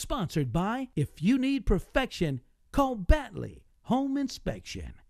Sponsored by, if you need perfection, call Battley Home Inspection.